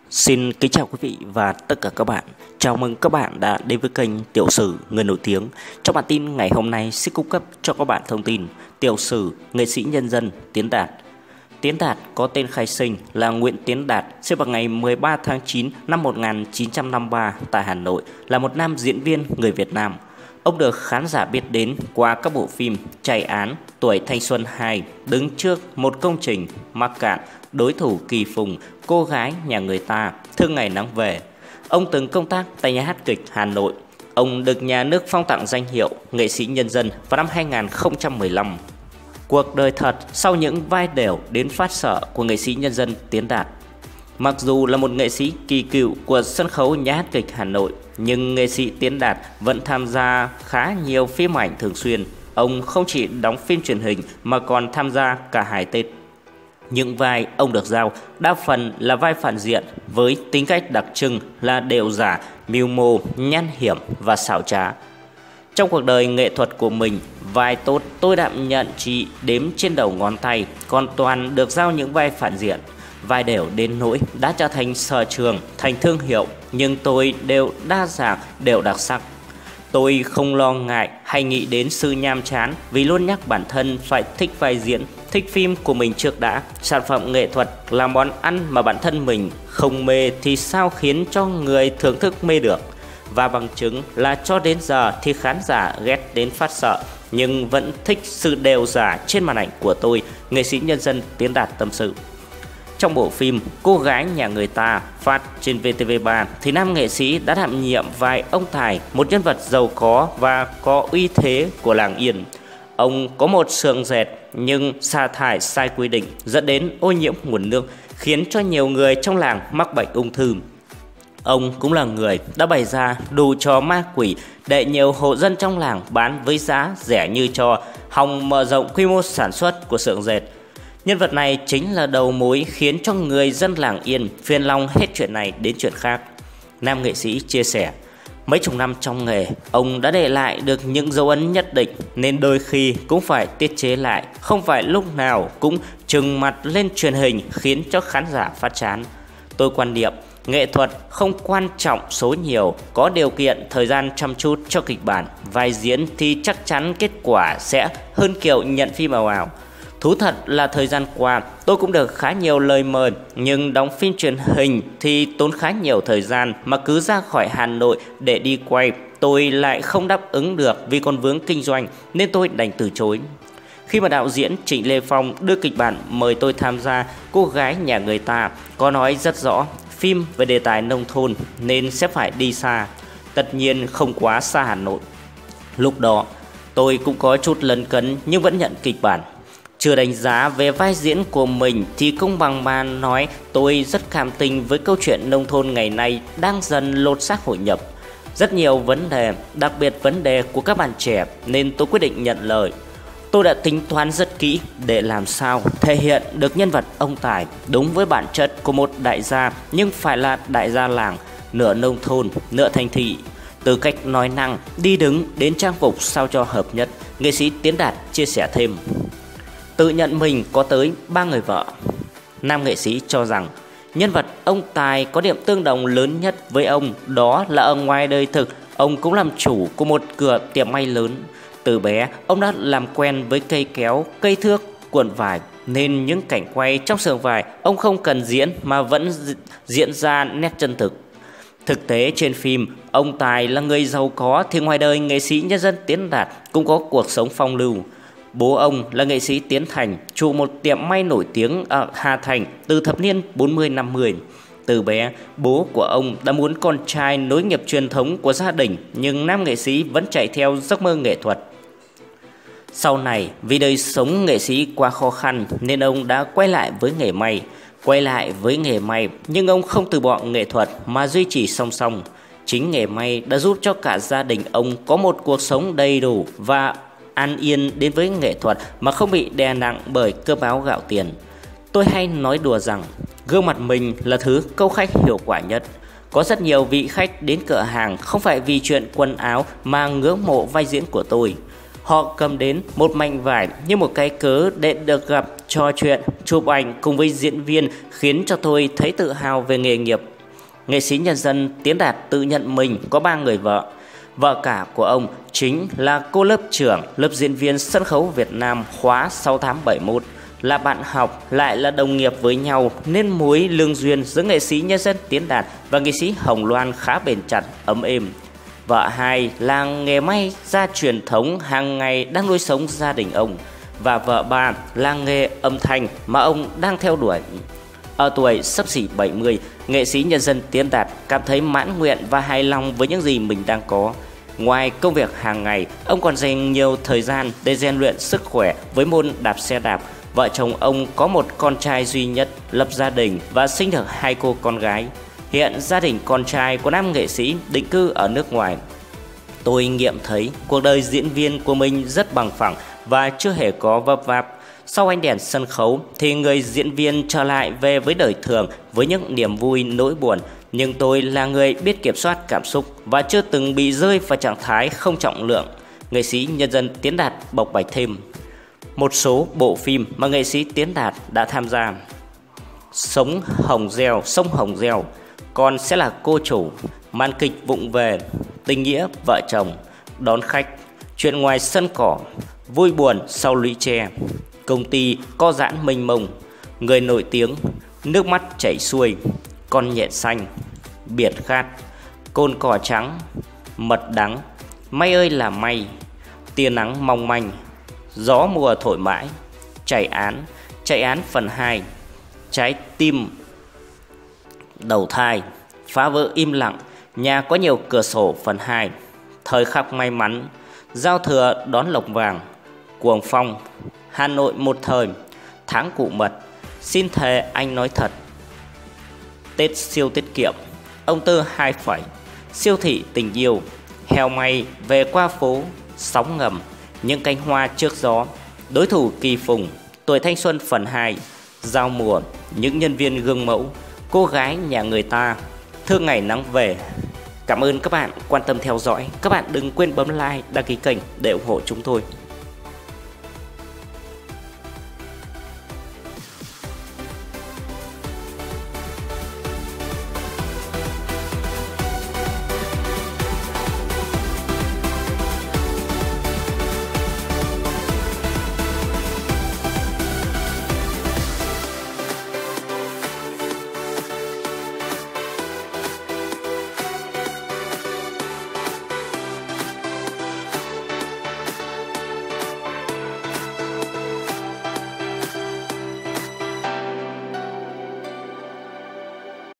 Xin kính chào quý vị và tất cả các bạn. Chào mừng các bạn đã đến với kênh Tiểu sử người nổi tiếng. Trong bản tin ngày hôm nay sẽ cung cấp cho các bạn thông tin tiểu sử nghệ sĩ nhân dân Tiến Đạt. Tiến Đạt có tên khai sinh là Nguyễn Tiến Đạt, sinh vào ngày 13 tháng 9 năm 1953 tại Hà Nội, là một nam diễn viên người Việt Nam. Ông được khán giả biết đến qua các bộ phim Chạy án, Tuổi thanh xuân 2, Đứng trước, Một công trình, Mắc cạn, Đối thủ kỳ phùng, Cô gái nhà người ta, Thương ngày nắng về. Ông từng công tác tại nhà hát kịch Hà Nội. Ông được nhà nước phong tặng danh hiệu nghệ sĩ nhân dân vào năm 2015. Cuộc đời thật sau những vai đều đến phát sợ của nghệ sĩ nhân dân Tiến Đạt. Mặc dù là một nghệ sĩ kỳ cựu của sân khấu nhà hát kịch Hà Nội, nhưng nghệ sĩ Tiến Đạt vẫn tham gia khá nhiều phim ảnh thường xuyên. Ông không chỉ đóng phim truyền hình mà còn tham gia cả hài Tết. Những vai ông được giao đa phần là vai phản diện với tính cách đặc trưng là đều giả, mưu mô, nham hiểm và xảo trá. Trong cuộc đời nghệ thuật của mình, vai tốt tôi đảm nhận chỉ đếm trên đầu ngón tay, còn toàn được giao những vai phản diện. Vai đều đến nỗi đã trở thành sở trường, thành thương hiệu, nhưng tôi đều đa dạng, đều đặc sắc. Tôi không lo ngại hay nghĩ đến sự nhàm chán vì luôn nhắc bản thân phải thích vai diễn, thích phim của mình trước đã. Sản phẩm nghệ thuật là món ăn mà bản thân mình không mê thì sao khiến cho người thưởng thức mê được. Và bằng chứng là cho đến giờ thì khán giả ghét đến phát sợ, nhưng vẫn thích sự đều giả trên màn ảnh của tôi, nghệ sĩ nhân dân Tiến Đạt tâm sự. Trong bộ phim Cô gái nhà người ta phát trên VTV3 thì nam nghệ sĩ đã đảm nhiệm vai ông Tài, một nhân vật giàu có và có uy thế của làng Yên. Ông có một xưởng dệt nhưng xả thải sai quy định dẫn đến ô nhiễm nguồn nước, khiến cho nhiều người trong làng mắc bệnh ung thư. Ông cũng là người đã bày ra đủ trò ma quỷ để nhiều hộ dân trong làng bán với giá rẻ như cho, hòng mở rộng quy mô sản xuất của xưởng dệt. Nhân vật này chính là đầu mối khiến cho người dân làng Yên phiền lòng hết chuyện này đến chuyện khác. Nam nghệ sĩ chia sẻ, mấy chục năm trong nghề, ông đã để lại được những dấu ấn nhất định nên đôi khi cũng phải tiết chế lại, không phải lúc nào cũng trừng mặt lên truyền hình khiến cho khán giả phát chán. Tôi quan niệm nghệ thuật không quan trọng số nhiều, có điều kiện thời gian chăm chút cho kịch bản, vai diễn thì chắc chắn kết quả sẽ hơn kiểu nhận phim ào ào. Thú thật là thời gian qua tôi cũng được khá nhiều lời mời, nhưng đóng phim truyền hình thì tốn khá nhiều thời gian, mà cứ ra khỏi Hà Nội để đi quay tôi lại không đáp ứng được vì còn vướng kinh doanh nên tôi đành từ chối. Khi mà đạo diễn Trịnh Lê Phong đưa kịch bản mời tôi tham gia Cô gái nhà người ta, có nói rất rõ phim về đề tài nông thôn nên sẽ phải đi xa, tất nhiên không quá xa Hà Nội. Lúc đó tôi cũng có chút lấn cấn nhưng vẫn nhận kịch bản. Chưa đánh giá về vai diễn của mình thì công bằng mà nói tôi rất cảm tình với câu chuyện nông thôn ngày nay đang dần lột xác hội nhập. Rất nhiều vấn đề, đặc biệt vấn đề của các bạn trẻ nên tôi quyết định nhận lời. Tôi đã tính toán rất kỹ để làm sao thể hiện được nhân vật ông Tài đúng với bản chất của một đại gia, nhưng phải là đại gia làng, nửa nông thôn, nửa thành thị. Từ cách nói năng, đi đứng đến trang phục sao cho hợp nhất, nghệ sĩ Tiến Đạt chia sẻ thêm. Tự nhận mình có tới 3 người vợ. Nam nghệ sĩ cho rằng nhân vật ông Tài có điểm tương đồng lớn nhất với ông, đó là ở ngoài đời thực ông cũng làm chủ của một cửa tiệm may lớn. Từ bé ông đã làm quen với cây kéo, cây thước, cuộn vải nên những cảnh quay trong xưởng vải ông không cần diễn mà vẫn diễn ra nét chân thực. Thực tế trên phim, ông Tài là người giàu có thì ngoài đời nghệ sĩ nhân dân Tiến Đạt cũng có cuộc sống phong lưu. Bố ông là nghệ sĩ Tiến Thành, chủ một tiệm may nổi tiếng ở Hà Thành từ thập niên 40-50. Từ bé, bố của ông đã muốn con trai nối nghiệp truyền thống của gia đình, nhưng nam nghệ sĩ vẫn chạy theo giấc mơ nghệ thuật. Sau này, vì đời sống nghệ sĩ quá khó khăn nên ông đã quay lại với nghề may, nhưng ông không từ bỏ nghệ thuật mà duy trì song song. Chính nghề may đã giúp cho cả gia đình ông có một cuộc sống đầy đủ và an yên đến với nghệ thuật mà không bị đè nặng bởi cơm áo gạo tiền. Tôi hay nói đùa rằng gương mặt mình là thứ câu khách hiệu quả nhất. Có rất nhiều vị khách đến cửa hàng không phải vì chuyện quần áo mà ngưỡng mộ vai diễn của tôi. Họ cầm đến một mảnh vải như một cái cớ để được gặp, trò chuyện, chụp ảnh cùng với diễn viên, khiến cho tôi thấy tự hào về nghề nghiệp. nghệ sĩ nhân dân Tiến Đạt tự nhận mình có 3 người vợ. Vợ cả của ông chính là cô lớp trưởng lớp diễn viên sân khấu Việt Nam khóa 6871, là bạn học lại là đồng nghiệp với nhau nên mối lương duyên giữa nghệ sĩ nhân dân Tiến Đạt và nghệ sĩ Hồng Loan khá bền chặt, ấm êm. Vợ hai là nghề may gia truyền thống hàng ngày đang nuôi sống gia đình ông, và vợ ba là nghề âm thanh mà ông đang theo đuổi. Ở tuổi xấp xỉ 70, nghệ sĩ nhân dân Tiến Đạt cảm thấy mãn nguyện và hài lòng với những gì mình đang có. Ngoài công việc hàng ngày, ông còn dành nhiều thời gian để rèn luyện sức khỏe với môn đạp xe đạp. Vợ chồng ông có một con trai duy nhất, lập gia đình và sinh được 2 cô con gái. Hiện gia đình con trai của nam nghệ sĩ định cư ở nước ngoài. Tôi nghiệm thấy cuộc đời diễn viên của mình rất bằng phẳng và chưa hề có vấp váp. Sau ánh đèn sân khấu thì người diễn viên trở lại về với đời thường với những niềm vui nỗi buồn. Nhưng tôi là người biết kiểm soát cảm xúc và chưa từng bị rơi vào trạng thái không trọng lượng. Nghệ sĩ nhân dân Tiến Đạt bộc bạch thêm một số bộ phim mà nghệ sĩ Tiến Đạt đã tham gia: Sông Hồng Reo, Con sẽ là cô chủ, Màn kịch vụng về, Tình nghĩa vợ chồng, Đón khách, Chuyện ngoài sân cỏ, Vui buồn sau lũy tre, Công ty có giãn mênh mông, Người nổi tiếng, Nước mắt chảy xuôi, Con nhện xanh, Biệt khát, Côn cỏ trắng, Mật đắng, May ơi là may, Tia nắng mong manh, Gió mùa thổi mãi, Chạy án phần 2, Trái tim đầu thai, Phá vỡ im lặng, Nhà có nhiều cửa sổ phần 2, Thời khắc may mắn, Giao thừa đón lộc vàng, Cuồng phong, Hà Nội một thời, Tháng cụ mật, Xin thề anh nói thật, Tết siêu tiết kiệm, Ông Tư 2 phẩy, Siêu thị tình yêu, Heo may về qua phố, Sóng ngầm, Những cánh hoa trước gió, Đối thủ kỳ phùng, Tuổi thanh xuân phần 2, Giao mùa, Những nhân viên gương mẫu, Cô gái nhà người ta, Thương ngày nắng về. Cảm ơn các bạn quan tâm theo dõi. Các bạn đừng quên bấm like, đăng ký kênh để ủng hộ chúng tôi.